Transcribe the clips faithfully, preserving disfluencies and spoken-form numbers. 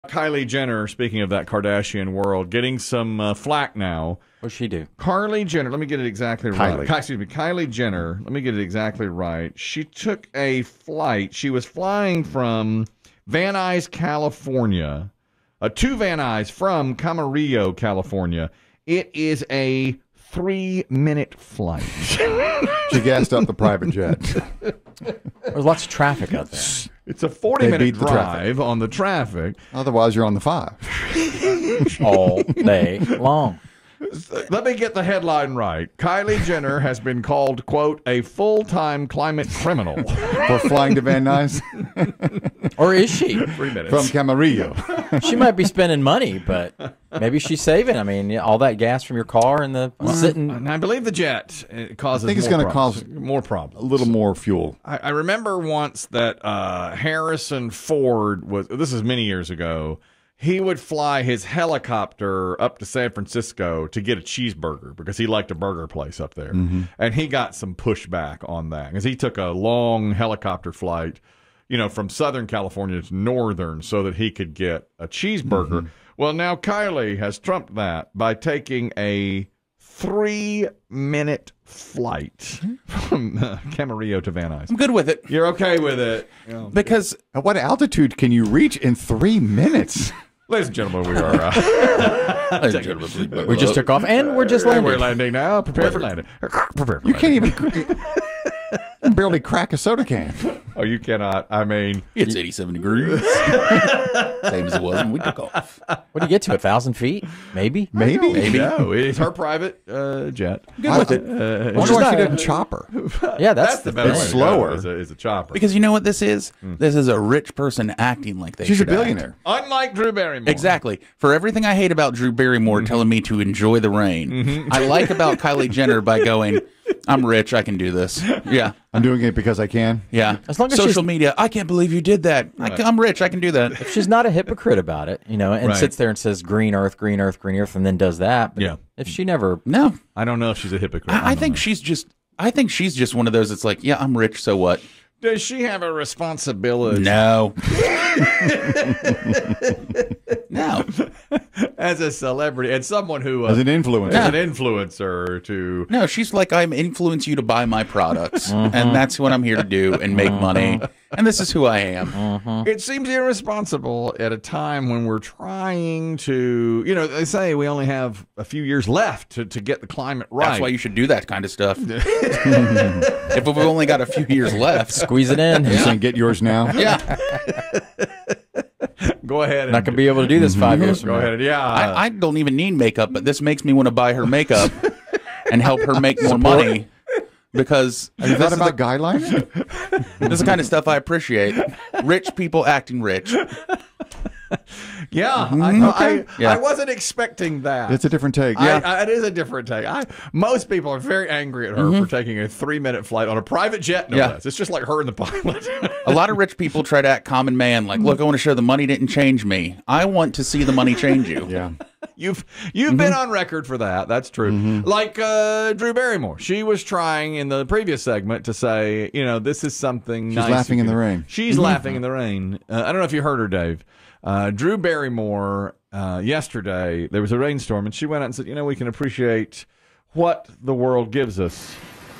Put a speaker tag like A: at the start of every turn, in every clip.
A: Kylie Jenner, speaking of that Kardashian world, getting some uh, flack now.
B: What'd she do?
A: Kylie Jenner, let me get it exactly
C: Kylie.
A: right. Ky- Excuse me, Kylie Jenner, let me get it exactly right. She took a flight. She was flying from Van Nuys, California, uh, to Van Nuys from Camarillo, California. It is a three-minute flight.
C: She gassed up the private jet.
B: There's lots of traffic out there.
A: It's a forty-minute
C: the
A: drive on the traffic.
C: Otherwise, you're on the five.
B: All day long.
A: Let me get the headline right. Kylie Jenner has been called, quote, a full-time climate criminal.
C: For flying to Van Nuys
B: Or is she?
A: Three minutes.
C: from Camarillo.
B: She might be spending money, but maybe she's saving. I mean, all that gas from your car and the sitting.
A: And I believe the jet uh, causes
C: I think it's
A: more
C: going to
A: problems.
C: cause
A: more
C: a
A: problems.
C: little more fuel.
A: I, I remember once that uh, Harrison Ford was, this is many years ago, he would fly his helicopter up to San Francisco to get a cheeseburger because he liked a burger place up there. Mm-hmm. And he got some pushback on that because he took a long helicopter flight, you know, from Southern California to Northern so that he could get a cheeseburger. Mm-hmm. Well, now Kylie has trumped that by taking a three-minute flight from uh, Camarillo to Van Nuys.
D: I'm good with it.
A: You're okay with it? Yeah.
D: Because
C: At what altitude can you reach in three minutes?
A: Ladies and gentlemen, we are uh,
B: We just took off, and we're just landing.
A: we're landing now. Prepare for landing. Prepare for
C: You
A: landing.
C: can't even you can barely crack a soda can.
A: Oh, you cannot. I mean,
D: it's eighty-seven degrees. Same as it was when we took off.
B: What do you get to? A thousand feet? Maybe.
C: Maybe.
A: maybe. No, it's her private uh, jet.
D: Good with it.
C: I wonder why she didn't chopper.
B: Yeah, that's,
A: That's the better
C: It's
A: way to
C: slower.
A: go, is a, is a chopper.
D: Because you know what this is? This is a rich person acting like they
C: She's a
D: should act.
C: billionaire.
A: Unlike Drew Barrymore.
D: Exactly. For everything I hate about Drew Barrymore
A: Mm-hmm.
D: telling me to enjoy the rain,
A: Mm-hmm.
D: I like about Kylie Jenner by going, I'm rich, I can do this. Yeah.
C: I'm doing it because I can.
D: Yeah.
B: As long as
D: Social
B: she's-
D: media, I can't believe you did that. I, am rich, I can do that.
B: If she's not a hypocrite about it, you know, and
A: Right.
B: sits there and says green earth, green earth, green earth, and then does that. But
A: Yeah.
B: if she never,
D: No.
A: I don't know if she's a hypocrite.
D: I, I
A: don't
D: think
A: know.
D: she's just I think she's just one of those that's like, yeah, I'm rich, so what?
A: Does she have a responsibility
D: No. No.
A: as a celebrity and someone who, uh,
C: As an influencer.
A: as an influencer to...
D: No, she's like, I'm influence you to buy my products. And that's what I'm here to do and make money. And this is who I am.
A: It seems irresponsible at a time when we're trying to, you know, they say we only have a few years left to, to get the climate right.
D: That's why you should do that kind of stuff. If we've only got a few years left.
B: squeeze it in.
C: You're saying get yours now?
D: Yeah.
A: Go ahead. And,
B: Not going to be able to do this five years from
A: Go
B: now.
A: ahead. And, yeah.
D: I, I don't even need makeup, but this makes me want to buy her makeup and help her make more money. Because
C: Have you
D: this
C: thought
D: is,
C: about guidelines?
D: the, this is the kind of stuff I appreciate. Rich people acting rich.
A: yeah. I,
C: Okay.
A: I,
D: Yeah.
A: I wasn't expecting that.
C: It's a different take. Yeah.
A: I, I, it is a different take. I, most people are very angry at her for taking a three-minute flight on a private jet, no
D: Yeah.
A: less. It's just like her and the pilot.
D: A lot of rich people try to act common man, like, look, I want to show the money didn't change me. I want to see the money change you.
C: yeah.
A: You've you've been on record for that. That's true. Like uh, Drew Barrymore, she was trying in the previous segment to say, you know, this is something.
C: She's
A: nice
C: laughing
A: you
C: in
A: can-
C: the rain.
A: She's laughing in the rain. Uh, I don't know if you heard her, Dave. Uh, Drew Barrymore uh, yesterday there was a rainstorm, and she went out and said, you know, we can appreciate what the world gives us.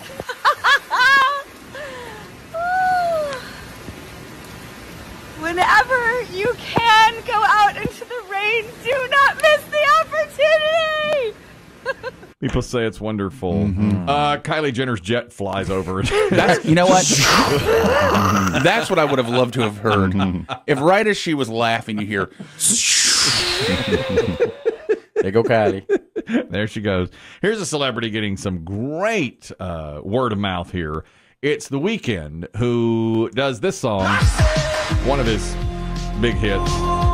E: Whenever you can go out into the rain, do not miss the opportunity.
A: People say it's wonderful. Uh, Kylie Jenner's jet flies over it.
D: That's, you know what? That's what I would have loved to have heard. If right as she was laughing, you hear,
B: There go Kylie.
A: There she goes. Here's a celebrity getting some great uh, word of mouth here. It's The Weeknd, who does this song, one of his big hits.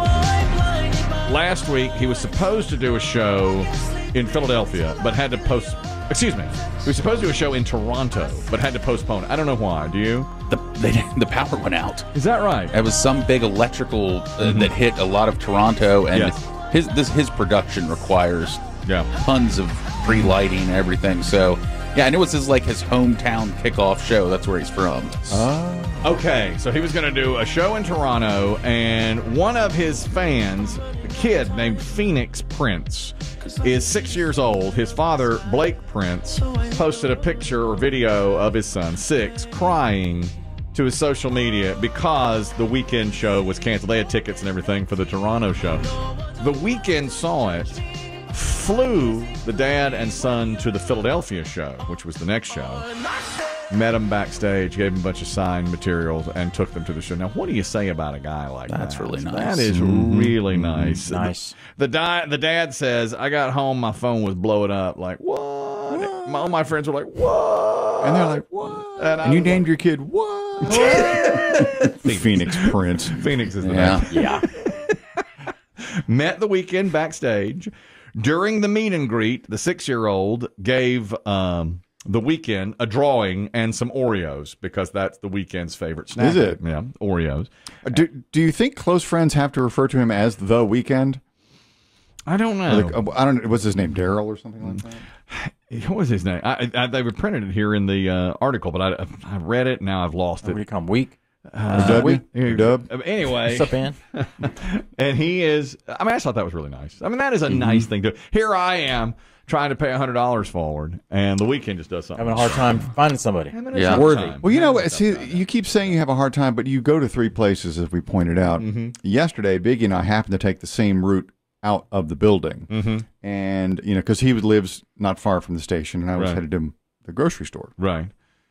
A: Last week, he was supposed to do a show in Philadelphia, but had to post. Excuse me. He was supposed to do a show in Toronto, but had to postpone. I don't know why. Do you?
D: the, they, the power went out.
A: Is that right?
D: It was some big electrical uh, that hit a lot of Toronto, and
A: Yes.
D: his this his production requires
A: Yeah.
D: tons of pre-lighting and everything. So Yeah, and it was his like his hometown kickoff show. That's where he's from.
C: Oh.
A: Okay, so he was going to do a show in Toronto, and one of his fans, a kid named Phoenix Prince, is six years old. His father, Blake Prince, posted a picture or video of his son, six, crying to his social media because the Weeknd show was canceled. They had tickets and everything for the Toronto show. The Weeknd saw it, flew the dad and son to the Philadelphia show, which was the next show. Met him backstage, gave him a bunch of signed materials, and took them to the show. Now, what do you say about a guy like that?
D: That's really nice.
A: That is really nice.
B: Nice.
A: The, the, di- the dad says, I got home, my phone was blowing up. Like, what? what? My, all my friends were like, what?
C: And they're like, what?
A: And,
C: And you
A: was
C: named
A: like,
C: your kid what? Phoenix Prince.
A: Phoenix is the
D: Yeah.
A: name.
B: Yeah.
A: Met the Weeknd backstage. During the meet and greet, the six-year-old gave um, the Weeknd a drawing and some Oreos because that's the Weeknd's favorite snack.
C: Is it?
A: Yeah, Oreos.
C: Do, do you think close friends have to refer to him as the Weeknd?
A: I don't know.
C: Like, uh, I don't know. What's his name? Daryl or something like that?
A: What was his name? I, I, they printed it here in the uh, article, but I, I read it. Now I've lost
B: What do
A: it.
B: you call him? Weak?
A: Uh,
C: W?
A: we-
C: Dub?
A: Anyway,
B: What's up, man?
A: and he is. I mean, I thought that was really nice. I mean, that is a nice thing to. Here I am trying to pay a hundred dollars forward, and the Weeknd just does something.
B: Having a hard time finding somebody.
A: Having a
D: Yeah.
A: tough
B: Worthy.
A: time.
C: Well, you know,
A: Having a
C: see,
A: tough time.
C: you keep saying you have a hard time, but you go to three places, as we pointed out. Yesterday, Biggie and I happened to take the same route out of the building.
A: Mm-hmm.
C: And, you know, because he lives not far from the station, and I was
A: Right.
C: headed to the grocery store.
A: Right.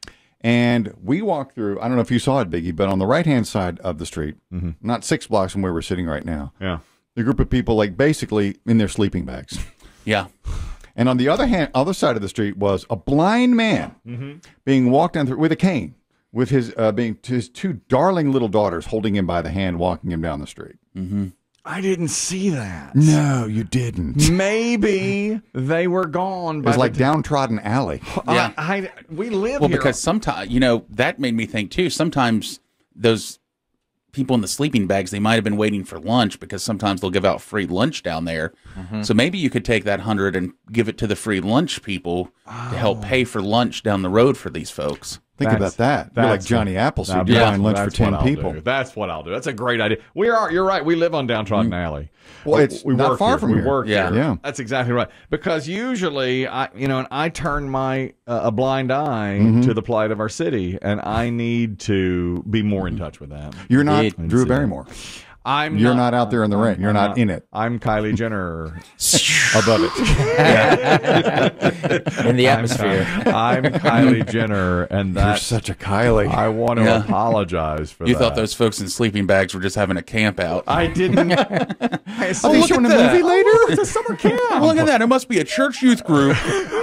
C: And we walked through, I don't know if you saw it, Biggie, but on the right-hand side of the street,
A: Mm-hmm.
C: not six blocks from where we're sitting right now,
A: Yeah.
C: a group of people, like, basically in their sleeping bags.
D: Yeah.
C: And on the other hand, other side of the street was a blind man
A: Mm-hmm.
C: being walked down through with a cane, with his uh, being his two darling little daughters holding him by the hand, walking him down the street.
D: Mm-hmm.
A: I didn't see that.
C: No, you didn't.
A: Maybe they were gone.
C: It
A: By
C: was
A: the
C: like
A: t-
C: downtrodden alley.
D: Yeah.
A: I, I, we live
D: Well,
A: here.
D: because sometimes, you know, that made me think too. Sometimes those people in the sleeping bags, they might have been waiting for lunch because sometimes they'll give out free lunch down there. So maybe you could take that hundred and give it to the free lunch people to help pay for lunch down the road for these folks.
C: Think
A: That's-
C: about that. You're like
A: that's
C: Johnny
A: Now,
C: Appleseed. You're
A: that's-
C: buying lunch for
A: that's what
C: ten
A: I'll
C: people.
A: do. That's what I'll do. That's a great idea. We are. You're right. We live on Downtrodden Alley.
C: Well, it's
A: we
C: not
A: work
C: far
A: here.
C: from
A: we
C: here.
A: work
D: Yeah.
A: here.
C: Yeah.
A: That's exactly right. Because usually, I, you know, and I turn my uh, a blind eye
C: Mm-hmm.
A: to the plight of our city, and I need to be more in touch with that.
C: You're not
B: Indeed.
C: Drew
A: See.
C: Barrymore.
A: I'm.
C: You're not out there in the rain. You're
A: I'm
C: not in it.
A: I'm Kylie Jenner.
C: Above it.
B: In the atmosphere.
A: I'm Kylie Jenner, and
C: You're
A: that's.
C: such a Kylie.
A: I want to
D: Yeah.
A: apologize for
D: You
A: that.
D: thought those folks in sleeping bags were just having a camp out.
A: I didn't. I
C: Are
A: saw
C: they
D: look
C: showing a
D: at that.
C: movie later?
A: It's a summer camp.
D: Look at that. It must be a church youth group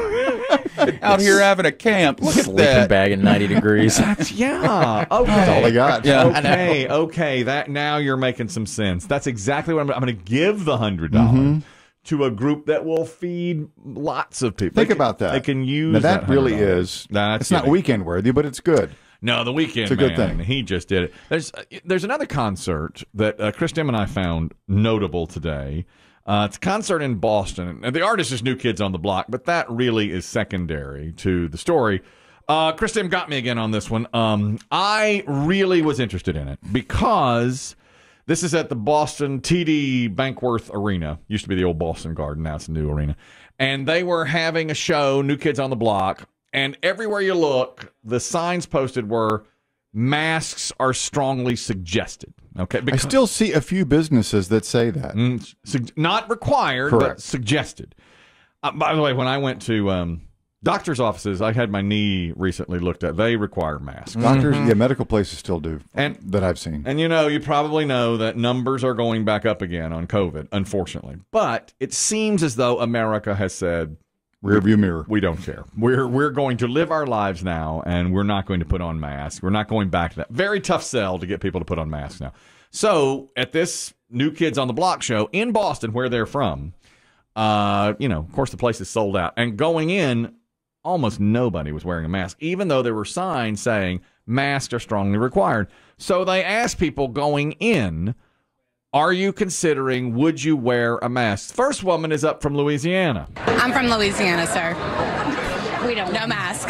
D: out here having a camp. Look at
B: Sleeping
D: that.
B: bag in ninety degrees.
A: That's, yeah. Okay.
C: That's all they got.
D: Yeah.
A: Okay. Okay. That now you're making some sense. That's exactly what I'm. I'm going to give the hundred dollars to a group that will feed lots of people.
C: Think
A: They can-
C: about that.
A: They can use
C: Now, that really
A: one hundred dollars.
C: is.
A: That's
C: it's not
A: giving.
C: weekend worthy, but it's good.
A: No, the Weeknd.
C: It's a good
A: man,
C: thing.
A: He just did it. There's uh, there's another concert that uh, Chris Demm and I found notable today. Uh, it's a concert in Boston. And the artist is New Kids on the Block, but that really is secondary to the story. Uh, Chris Demm got me again on this one. Um, I really was interested in it because this is at the Boston T D Bankworth Arena. Used to be the old Boston Garden. Now it's a new arena. And they were having a show, New Kids on the Block. And everywhere you look, the signs posted were masks are strongly suggested. Okay,
C: I
A: because,
C: still see a few businesses that say that.
A: Mm, sug- not required, but
C: Correct.
A: suggested. Uh, by the way, when I went to um, doctor's offices, I had my knee recently looked at. They require masks.
C: Doctors, yeah, medical places still do
A: And-
C: that I've seen.
A: And you know, you probably know that numbers are going back up again on COVID, unfortunately. But it seems as though America has said,
C: Rear view mirror.
A: we don't care. We're we're going to live our lives now, and we're not going to put on masks. We're not going back to that. Very tough sell to get people to put on masks now. So at this New Kids on the Block show in Boston, where they're from, uh, you know, of course the place is sold out. And going in, almost nobody was wearing a mask, even though there were signs saying masks are strongly required. So they asked people going in, are you considering, would you wear a mask? First woman is up from Louisiana.
F: I'm from Louisiana, sir.
E: We don't. No mask.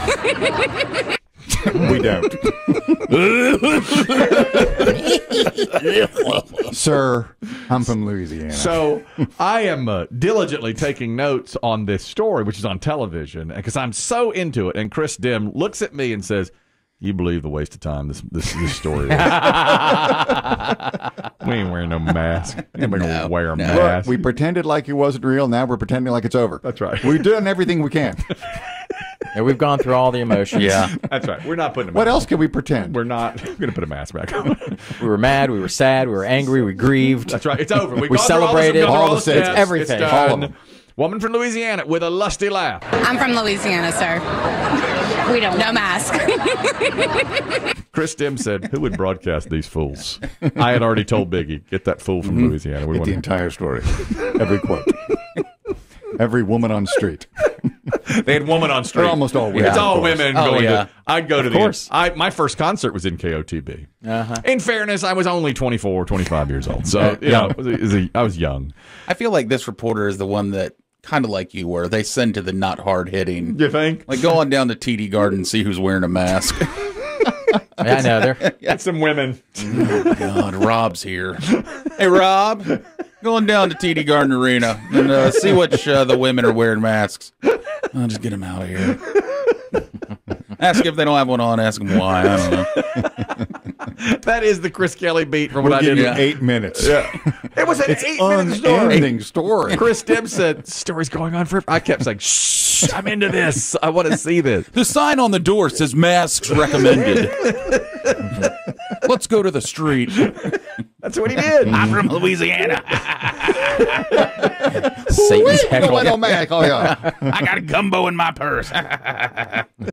C: We don't. Sir, I'm from Louisiana.
A: So I am uh, diligently taking notes on this story, which is on television, because I'm so into it. And Chris Demm looks at me and says, "You believe the waste of time this this, this story is? We ain't wearing no mask. Anybody
D: No,
A: gonna wear a
D: no.
A: mask?
C: We pretended like it wasn't real. Now we're pretending like it's over.
A: That's right.
C: We've done everything we can.
B: And we've gone through all the emotions.
D: Yeah.
A: That's right. We're not putting. A
C: What
A: mask.
C: else can we pretend?
A: We're not going to put a mask back on.
B: We were mad, we were sad, we were angry, we grieved.
A: That's right. It's over. We've
B: We
A: gone through all this,
B: celebrated
A: we've gone through
C: all
A: all
C: the
A: the
C: steps.
A: steps.
B: Everything.
A: It's
C: All
A: done.
C: of them.
A: Woman from Louisiana with a lusty laugh.
E: I'm from Louisiana, sir. We don't. No mask.
A: Chris Demm said, "Who would broadcast these fools?" I had already told Biggie, "Get that fool from Louisiana." We
C: Get
A: want
C: the
A: to-
C: entire story. Every quote. Every woman on street.
A: They had woman on street.
C: They're almost all women.
A: It's
C: of
A: all
C: course.
A: women
D: Oh,
A: going
D: yeah.
A: to. I'd go to
B: Of
A: the.
B: course.
A: I my first concert was in K O T B.
B: Uh-huh.
A: In fairness, I was only twenty-four, twenty-five years old, so you know, it was a- it was a- I was young.
D: I feel like this reporter is the one that kind of like you were. They send to the not hard hitting.
A: You think?
D: Like go on down to T D Garden and see who's wearing a mask.
B: Yeah, I know. They're,
A: Get some women.
D: Oh, God, Rob's here. Hey, Rob, going down to T D Garden Arena and uh, see which uh, the women are wearing masks. I'll just get them out of here. Ask if they don't have one on. Ask them why. I don't know.
A: That is the Chris Kelly beat from what
C: We'll
A: I
C: give
A: did.
C: you eight minutes.
A: Yeah. It was an
C: It's
A: eight-minute story.
C: unending story.
A: Chris Demm said, "Story's going on forever." I kept saying, "Shh, I'm into this. I want to see this."
D: The sign on the door says masks recommended. Let's go to the street.
A: That's what he did.
D: I'm from Louisiana.
B: Satan's heckle.
C: Oh, yeah.
D: I got a gumbo in my purse.